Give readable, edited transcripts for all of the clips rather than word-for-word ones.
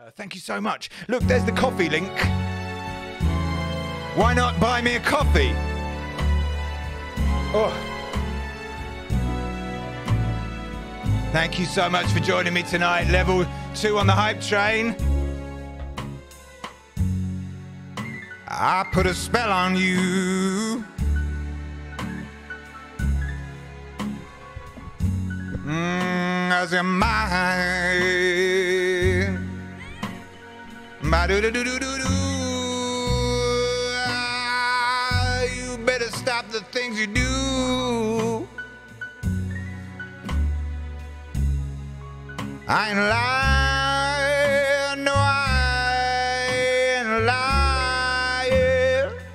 Thank you so much. Look, there's the coffee link. Why not buy me a coffee? Oh. Thank you so much for joining me tonight. Level 2 on the hype train. I put a spell on you. As you're mine. Ba-do-do-do-do-do-do. You better stop the things you do. I ain't lying, no, I ain't lying.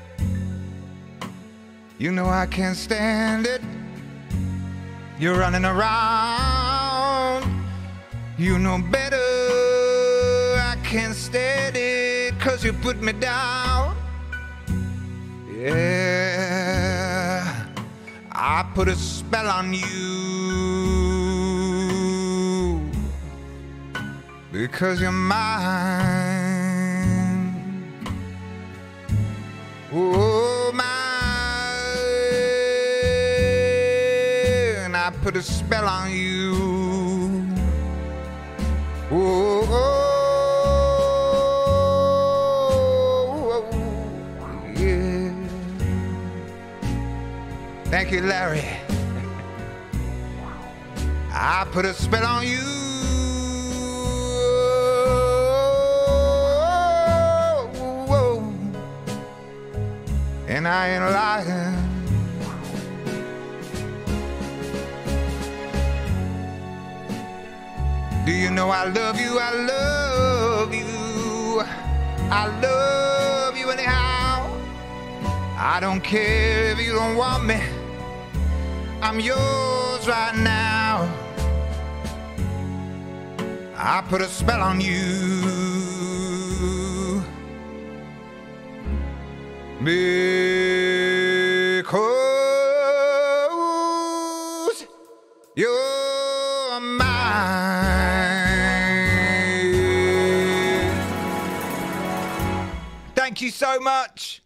You know I can't stand it. You're running around. You know better. I can't stand it 'cause you put me down. Yeah, I put a spell on you because you're mine. Oh, mine. I put a spell on you. Oh, oh, yeah. Thank you, Larry. I put a spell on you. And I ain't lying. Do you know I love you, I love you, I love you anyhow. I don't care if you don't want me, I'm yours right now. I put a spell on you because you're mine. Thank you so much.